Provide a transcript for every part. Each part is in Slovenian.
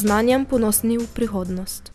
znanjem ponosni v prihodnost.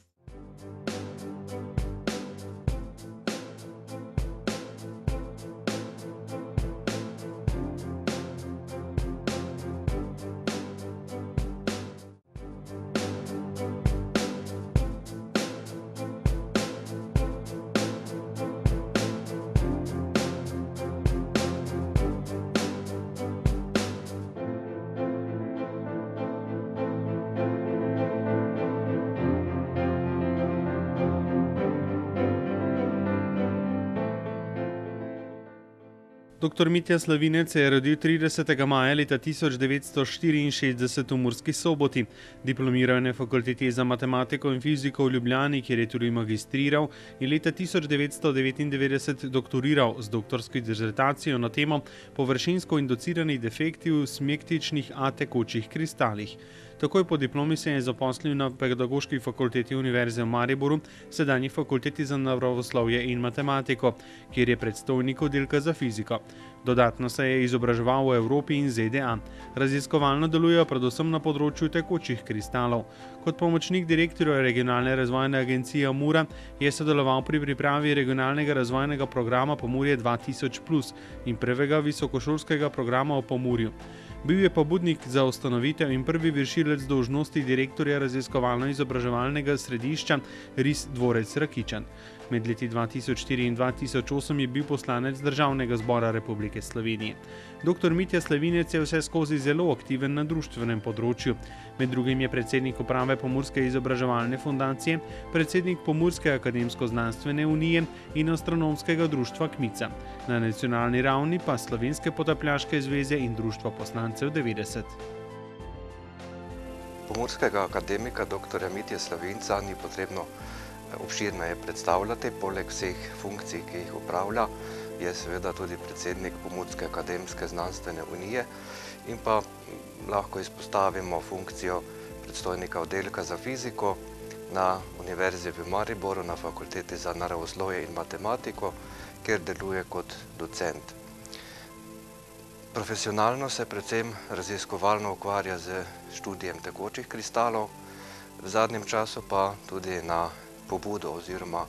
Dr. Mitja Slavinec se je rodil 30. maja leta 1964 v Murski Soboti. Diplomiral je na Fakulteti za matematiko in fiziko v Ljubljani, kjer je tudi magistriral, in leta 1999 doktoriral z doktorsko disertacijo na temo površinsko inducirani defekti v smektičnih A tekočih kristalih. Takoj po diplomi se je zaposlil na Pedagoški fakulteti Univerze v Mariboru, sedanji Fakulteti za naravoslovje in matematiko, kjer je predstojnik oddelka za fiziko. Dodatno se je izobraževal v Evropi in ZDA. Raziskovalno deluje predvsem na področju tekočih kristalov. Kot pomočnik direktorja Regionalne razvojne agencije Mura je sodeloval pri pripravi regionalnega razvojnega programa Pomurje 2000+ in prvega visokošolskega programa o Pomurju. Bil je pobudnik za ustanovitev in prvi vršilec dolžnosti direktorja raziskovalno-izobraževalnega središča RIS Dvorec Rakičan. Med leti 2004 in 2008 je bil poslanec Državnega zbora Republike Slovenije. Dr. Mitja Slavinec je vseskozi zelo aktiven na društvenem področju. Med drugim je predsednik uprave Pomurske izobraževalne fundacije, predsednik Pomurske akademsko-znanstvene unije in astronomskega društva Kmica. Na nacionalni ravni pa Slovenske potapljaške zveze in društva poslancev 90. Pomurskega akademika dr. Mitje Slavinca ni potrebno obširneje predstavljati. Poleg vseh funkcij, ki jih opravlja, je seveda tudi predsednik Pomurske akademske znanstvene unije in pa lahko izpostavimo funkcijo predstojnika oddelka za fiziko na Univerzi v Mariboru na Fakulteti za naravoslovje in matematiko, kjer deluje kot docent. Profesionalno se predvsem raziskovalno ukvarja z študijem tekočih kristalov, v zadnjem času pa tudi na pobudo oziroma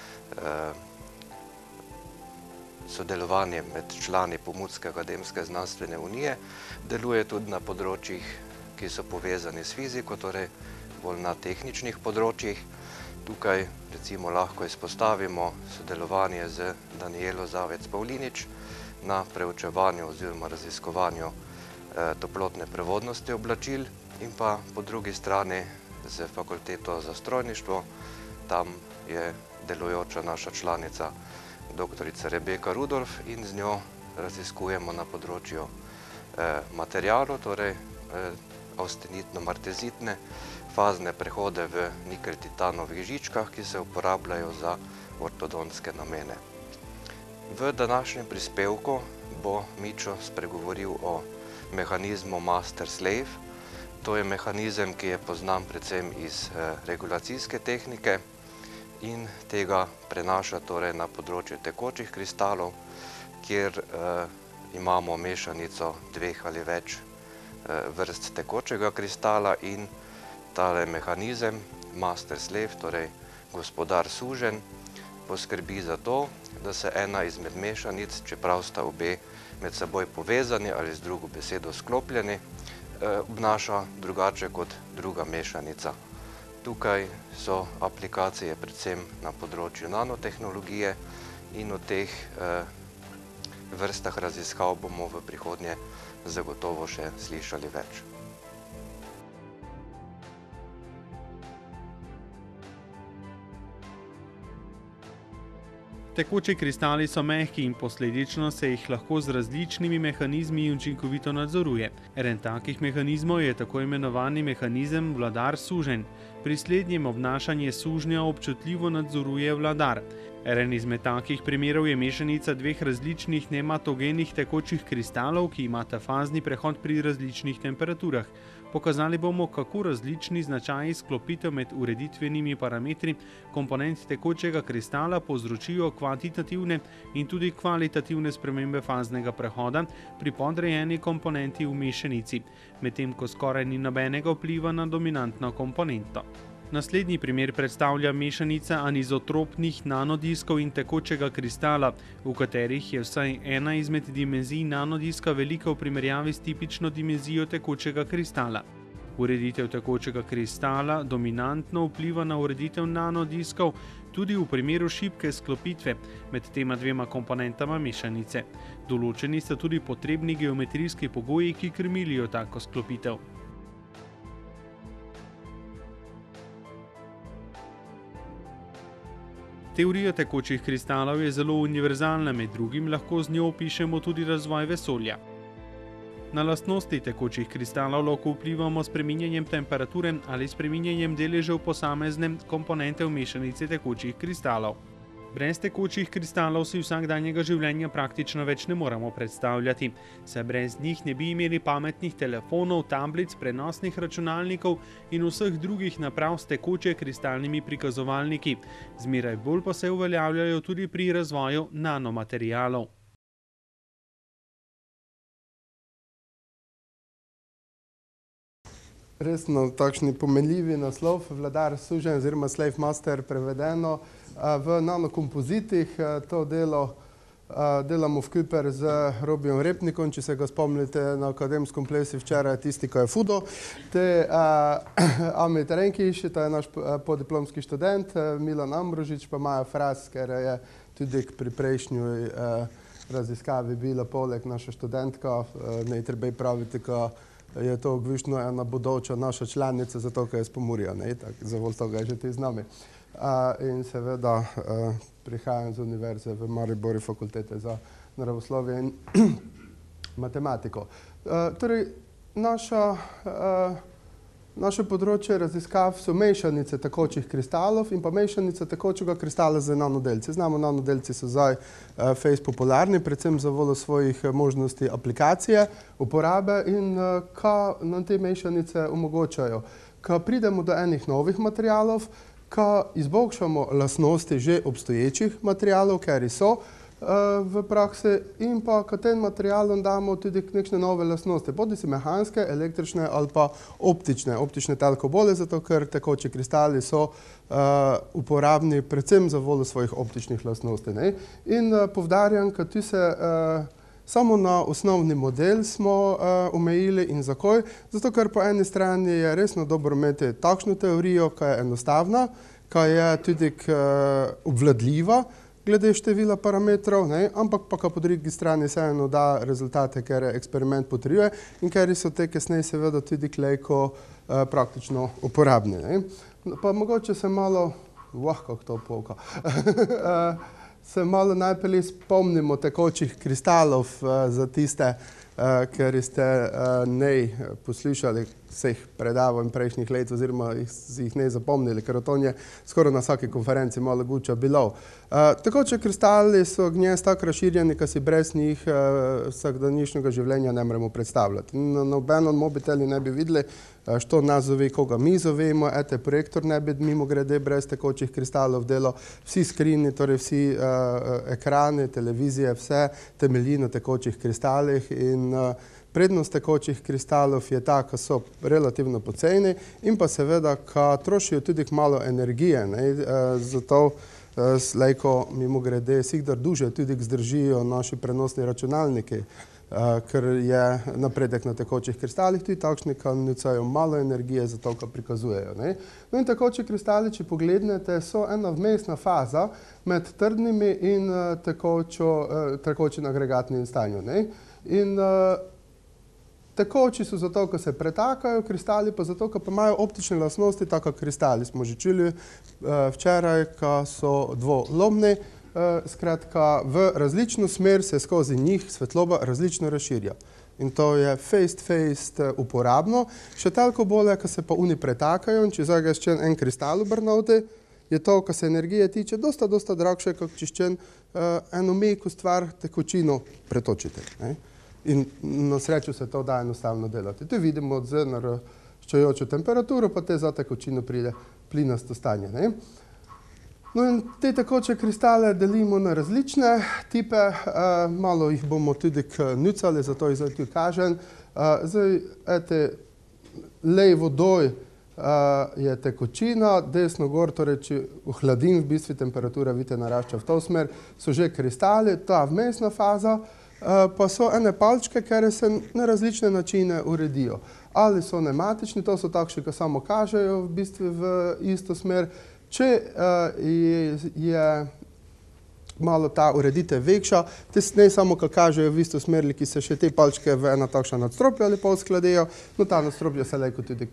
sodelovanje med člani Pomurske akademske znanstvene unije deluje tudi na področjih, ki so povezani s fiziko, torej bolj na tehničnih področjih. Tukaj recimo lahko izpostavimo sodelovanje z Danijelo Zavec Pavlinič na preučevanju oziroma raziskovanju toplotne prevodnosti oblačil in pa po drugi strani z Fakulteto za strojništvo. Tam je delujoča naša članica dr. Rebeka Rudolf in z njo raziskujemo na področju materialov, torej austenitno-martezitne fazne prehode v nikeltitanovih žičkah, ki se uporabljajo za ortodontske namene. V današnjem prispevku bo Mičo spregovoril o mehanizmu master-slave. To je mehanizem, ki je poznan predvsem iz regulacijske tehnike in tega prenaša torej na področju tekočih kristalov, kjer imamo mešanico dveh ali več vrst tekočega kristala in tale mehanizem master-slave, torej gospodar-suženj, poskrbi za to, da se ena izmed mešanic, čeprav sta obe med seboj povezani ali z drugo besedo sklopljeni, obnaša drugače kot druga mešanica. Tukaj so aplikacije predvsem na področju nanotehnologije in o teh vrstah raziskav bomo v prihodnje zagotovo še slišali več. Tekoči kristali so mehki in posledično se jih lahko z različnimi mehanizmi učinkovito nadzoruje. Eden takih mehanizmov je tako imenovani mehanizem vladar-suženj. Pri slednjem obnašanje sužnja občutljivo nadzoruje vladar. Eden izmed takih primerov je mešanica dveh različnih nematogenih tekočih kristalov, ki imata fazni prehod pri različnih temperaturah. Pokazali bomo, kako različni značaji sklopitev med ureditvenimi parametri komponent tekočega kristala povzročijo kvantitativne in tudi kvalitativne spremembe faznega prehoda pri podrejeni komponenti v mešanici, medtem ko skoraj ni nobenega vpliva na dominantno komponento. Naslednji primer predstavlja mešanica anizotropnih nanodiskov in tekočega kristala, v katerih je vsaj ena izmed dimenzij nanodiska velika v primerjavi s tipično dimenzijo tekočega kristala. Ureditev tekočega kristala dominantno vpliva na ureditev nanodiskov tudi v primeru šibke sklopitve med tema dvema komponentama mešanice. Določeni sta tudi potrebni geometrijski pogoji, ki krmilijo tako sklopitev. Teorija tekočih kristalov je zelo univerzalna, med drugim lahko z njo opišemo tudi razvoj vesolja. Na lastnosti tekočih kristalov lahko vplivamo s spreminjanjem temperature ali spreminjanjem deležev posamezne komponente v mešanici tekočih kristalov. Brez tekočih kristalov si vsakdanjega življenja praktično več ne moremo predstavljati, saj brez njih ne bi imeli pametnih telefonov, tablic, prenosnih računalnikov in vseh drugih naprav s tekoče kristalnimi prikazovalniki. Zmeraj bolj pa se uveljavljajo tudi pri razvoju nanomaterialov. Resno takšni pomenljivi naslov, vladar suženj oziroma slave master prevedeno v nanokompozitih. To delo delamo v Küper z Robijem Repnikom, če se ga spomnite na akademskem plesu včeraj, tisti, ko je fudo. Amit Renkiš, to je naš podiplomski študent, Milan Ambrožič, pa Maja Fras, ker je tudi pri prejšnjoj raziskavi bila poleg naša študentka, ne treba praviti, ko je to gvišno ena bodoča naša članica, zato ker je iz Pomurja, zavol toga je že ti z nami. In seveda prihajam z univerze v Mariboru, fakultete za naravoslovje in matematiko. Torej, naše področje raziskav so mešanice tekočih kristalov in pa mešanice tekočega kristala z nanodelci. Znamo, nanodelci so zdaj fejst popularni, predvsem za voljo svojih možnosti aplikacije, uporabe in kaj nam te mešanice omogočajo. Ko pridemo do enih novih materialov, ko izboljšamo lastnosti že obstoječih materialov, kateri so v praksi, in pa ko tem materialom damo tudi nekšne nove lastnosti, bodisi mehanske, električne ali pa optične. Optične toliko bolje, zato ker tekoči kristali so uporabni predvsem za voljo svojih optičnih lastnosti. In povdarjam, ko tu se samo na osnovni model smo omejili in zakaj, zato ker po eni strani je resno dobro imeti takšno teorijo, ki je enostavna, ki je tudi obvladljiva glede števila parametrov, ampak pa po drugi strani vseeno da rezultate, ker eksperiment potrjuje in ker so te kasneje seveda tudi klejko praktično uporabni. Pa mogoče se malo, kako to polka, se malo najprej spomnimo tekočih kristalov za tiste, ker ste poslušali vseh predavanj prejšnjih let oziroma jih ne zapomnili, ker to je skoraj na vsaki konferenci malo guča bilo. Tekoči kristali so gnjez tako razširjeni, da si brez njih vsakdanjišnjega življenja ne moremo predstavljati. Na nobenem mobitelu ne bi videli, što nas zove, koga mi zovemo, projektor ne bi mimo grede brez tekočih kristalov delal, vsi skrini, torej vsi ekrani, televizije, vse temelji na tekočih kristalih in prednost tekočih kristalov je ta, ko so relativno poceni in pa seveda, ko trošijo tudi malo energije, zato slejko mimo grede sikdar duže tudi zdržijo naši prenosni računalniki, ker je napredek na tekočih kristalih tudi takšni, ki nucajo malo energije, zato ko prikazujejo. No in tekoči kristali, če poglednete, so ena vmesna faza med trdnimi in tekočim agregatnim stanjem. In tekoči so zato, ko se pretakajo, kristali pa zato, ko pa imajo optične lastnosti, tako kristali smo že čuli včeraj, ko so dvolomni, skratka v različno smer se skozi njih svetloba različno razširja. In to je fejst uporabno, še toliko bolje, ko se pa oni pretakajo in če zdaj ga še en kristal obrnete, je to, kar se energije tiče, dosta dragše, kot če eno mehko stvar tekočino pretočite. Ne? In na srečo se to da enostavno delati. Tu vidimo z naraščajočo temperaturo, pa te za tekočino pride plinasto stanje. Ne? No in te tekoče kristale delimo na različne tipe, malo jih bomo tudi nucali, zato jih zdaj tu kažem. Zdaj, levo dol je tekočina, desno gor, torej če ohladim, v bistvu temperatura, vidite, narašča v to smer, so že kristali, ta vmesna faza, pa so ene palčke, kjer se na različne načine uredijo. Ali so nematični, to so takšni, ki samo kažejo v bistvu v isto smer. Če je malo ta ureditev večja, te ne samo, ki kažejo v isto smer, ki se še te palčke v ena takšna nadstropja ali pa uskladejo, no ta nadstropja se lejko tudi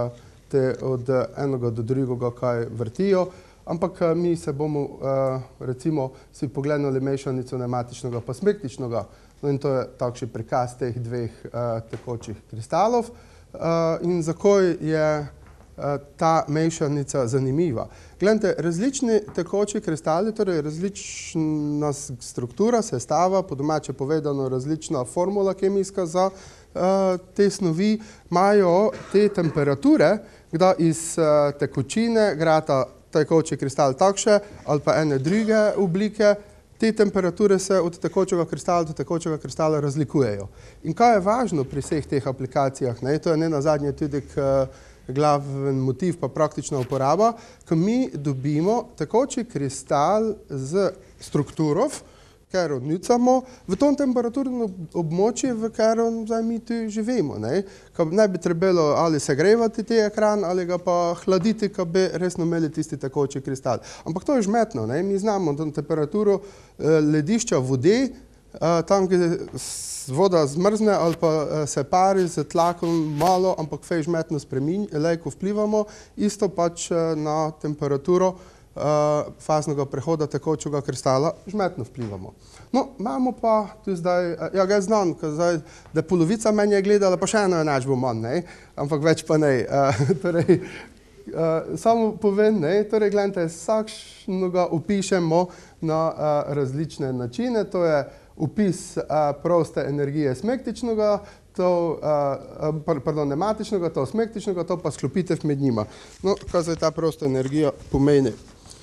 od enega do drugega kaj vrtijo, ampak mi se bomo recimo si pogledali mešanico nematičnega pa smektičnega, no in to je takšen prikaz teh dveh tekočih kristalov. In zakaj je ta mešanica zanimiva? Gledajte, različni tekoči kristali, torej različna struktura, sestava, po domače povedano različna formula kemijska za te snovi, imajo te temperature, da iz tekočine grata tekoči kristal takše ali pa ene druge oblike, te temperature se od tekočega kristala do tekočega kristala razlikujejo. In kaj je važno pri vseh teh aplikacijah, ne? To je ne nazadnje tudi glaven motiv pa praktična uporaba, ko mi dobimo tekoči kristal z strukturo, katero nucamo, v tom temperaturnem območju, v katerem zdaj mi tu živimo. Ne bi trebalo ali segrevati te ekran, ali ga pa hladiti, ko bi resno imeli tisti tekoči kristal. Ampak to je žmetno. Ne? Mi znamo temperaturo ledišča vode, tam, kjer voda zmrzne ali pa se pari z tlakom malo, ampak fej žmetno lejko vplivamo, isto pač na temperaturo faznega prehoda tekočega kristala žmetno vplivamo. No, imamo pa tu zdaj, ja, ga znam, da polovica meni je gledala, pa še eno enačbo manj, ne? Ampak več pa ne. Torej, samo povem, ne? Torej, gledajte, vsakšnega opišemo na različne načine, to je opis proste energije smektičnega, nematičnega, to smektičnega, to pa sklopitev med njima. No, kaj zdaj ta prosta energija pomeni?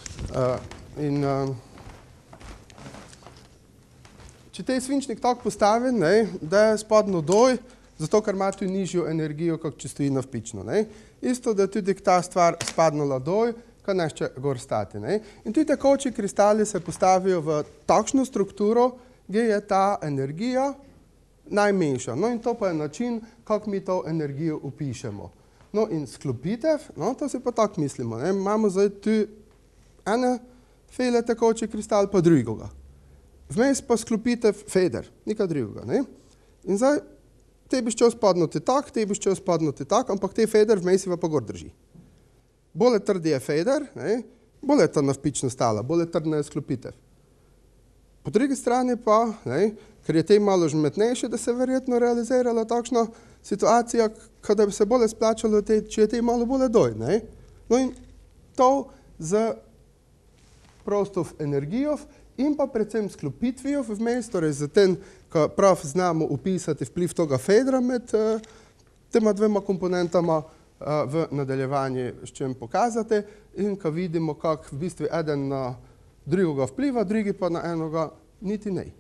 Če te svinčnik tako postavim, da je spadno dol, zato ker ima tu nižjo energijo, kot če stoji navpično. Isto, da je tudi ta stvar spadnula dol, ko neće gor stati. In tudi tekoči kristali se postavijo v takšno strukturo, kjer je ta energija najmanjša. No in to pa je način, kako mi to energijo opišemo. No in sklopitev, no to si pa tako mislimo. Imamo zdaj tu ene fele tekoči kristal, pa drugega. Vmes pa sklopitev feder, nikaj drugega. In zdaj, te bi šel spadnuti tak, te bi šel spadnuti tak, ampak te feder vmes pa gor drži. Bolje trdi je feder, bolje je ta navpično stala, bolje trdna je sklopitev. Po drugi strani pa, ker je te malo žmetnejše, da se verjetno realizirala takšna situacija, kada bi se bolje splačalo, če je te malo bolje doj. No in to z prostov energijo in pa predvsem sklopitvijo vmes, torej za tem, ko prav znamo upisati vpliv toga fedra med tema dvema komponentama, v nadaljevanju s čem pokazati in ko vidimo, kako v bistvu eden na drugega vpliva, drugi pa na enoga niti ne.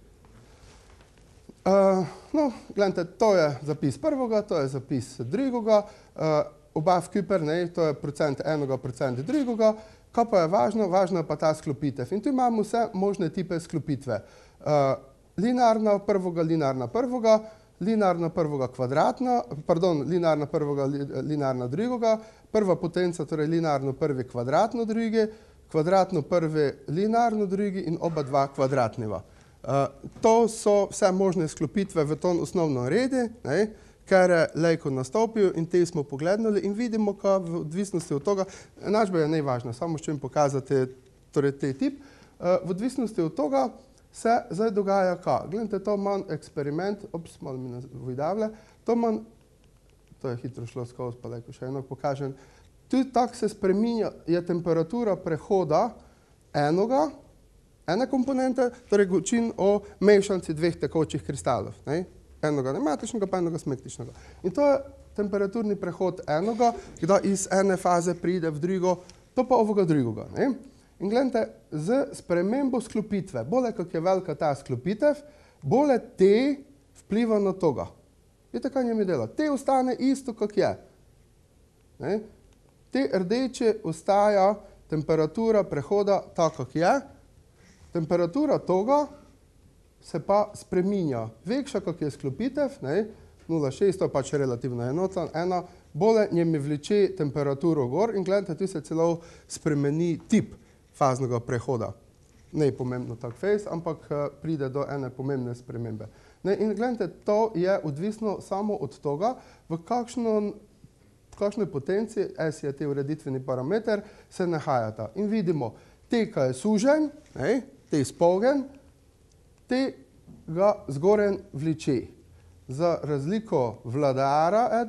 No, gledajte, to je zapis prvega, to je zapis drugega, oba vkuper, to je procent enega, procent drugega. Kaj pa je važno? Važno je pa ta sklopitev. In tu imamo vse možne tipe sklopitve. Linearna prvega, linearna prvega, linearna prvega kvadratna, pardon, linearna prvega, linearna drugega, prva potenca, torej linearno prvi kvadratno drugi, kvadratno prvi linearno drugi in oba dva kvadratneva. To so vse možne sklopitve v tom osnovnem redu, kjer je lejko nastopil in te smo pogledali in vidimo, kaj v odvisnosti od toga, enačba je najvažna, samo s čem pokazati torej te tip, v odvisnosti od toga se zdaj dogaja kaj. Gledajte, to manj eksperiment, malo mi nas vojdavlja, to je hitro šlo skozi, pa lejko še eno pokažem, tudi tako se spreminja, je temperatura prehoda ene komponente, torej govorim o mešanci dveh tekočih kristalov. Ne? Enega nematičnega pa enega smektičnega. In to je temperaturni prehod enega, kdaj iz ene faze pride v drugo, to pa ovega drugega. Ne? In gledajte, z spremembo sklopitve, bolje kak je velika ta sklopitev, bolje te vpliva na toga. Vidite, kaj njemi dela? Te ostane isto, kak je. Ne? Te rdeče ostaja temperatura prehoda tako, kak je. Temperatura toga se pa spreminja. Vekša, kak je sklopitev, 0,6, to je pač relativno enota, bolje njemi vleče temperaturo gor in gledajte, tu se celo spremeni tip faznega prehoda. Ne pomembno tak fejs, ampak pride do ene pomembne spremembe. In gledajte, to je odvisno samo od toga, v kakšni potenciji, S je te ureditveni parameter, se nahajata. In vidimo, te, kaj je sužen, te izpolgen, te ga zgoren vleče. Za razliko vladara,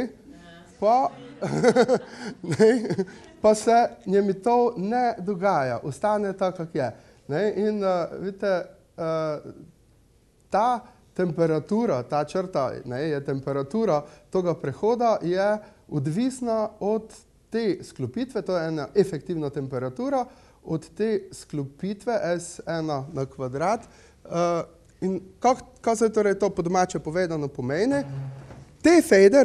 pa se njemi to ne dogaja, ostane tako, kak je. In vidite, ta temperatura, ta črta, je temperatura toga prehoda je odvisna od te sklopitve, to je ena efektivna temperatura, od te sklopitve S1 na kvadrat. In kaj se torej to po domače povedano pomeni? Te fader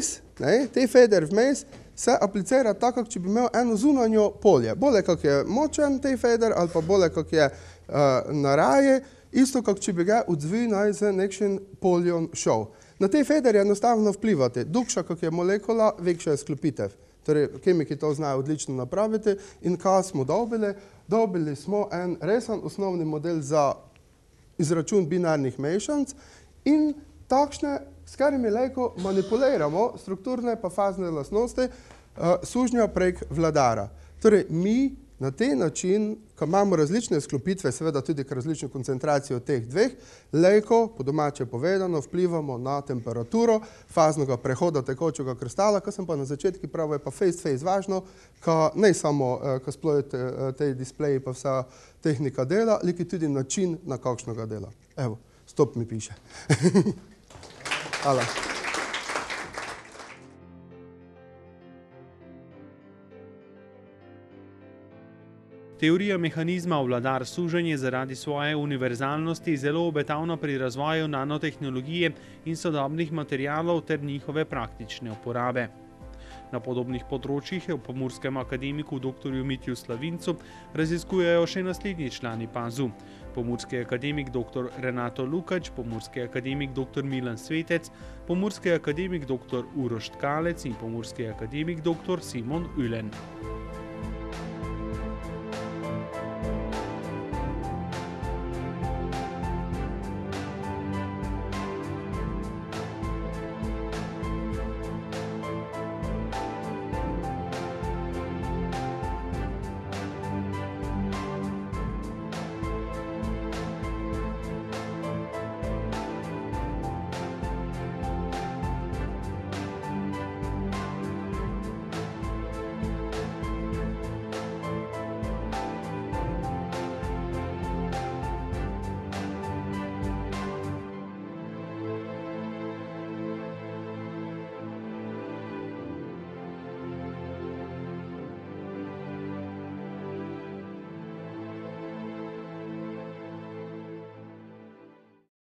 vmes se aplicira tako, če bi imel eno zunanjo polje. Bolje, kak je močen te fader, ali pa bolje, kak je na raje, isto, kak če bi ga odzvil z nekšen poljon šel. Na te fader enostavno vplivate. Dugša, kak je molekula, vekša je sklopitev. Torej, kemiki to znajo odlično napraviti. In kaj smo dobili? Dobili smo en resen osnovni model za izračun binarnih mešanic in takšne, s katerimi lahko manipuliramo strukturne pa fazne lastnosti sužnja prek vladara. Torej, mi na te način, ko imamo različne sklopitve, seveda tudi različno koncentracijo teh dveh, lahko, po domače povedano, vplivamo na temperaturo faznega prehoda tekočega kristala, kar sem pa na začetku pravil, je pa face važno, ko ne samo, ko splojite te displeji pa vsa tehnika dela, liki tudi način, na kakšnega dela. Evo, stop mi piše. Hvala. Teorija mehanizma vladar suženj je zaradi svoje univerzalnosti zelo obetavna pri razvoju nanotehnologije in sodobnih materialov ter njihove praktične uporabe. Na podobnih področjih v Pomurskem akademiku dr. Mitju Slavincu raziskujejo še naslednji člani PAZU. Pomurski akademik dr. Renato Lukač, pomurski akademik dr. Milan Svetec, pomurski akademik dr. Uroš Tkalec in pomurski akademik dr. Simon Ulen.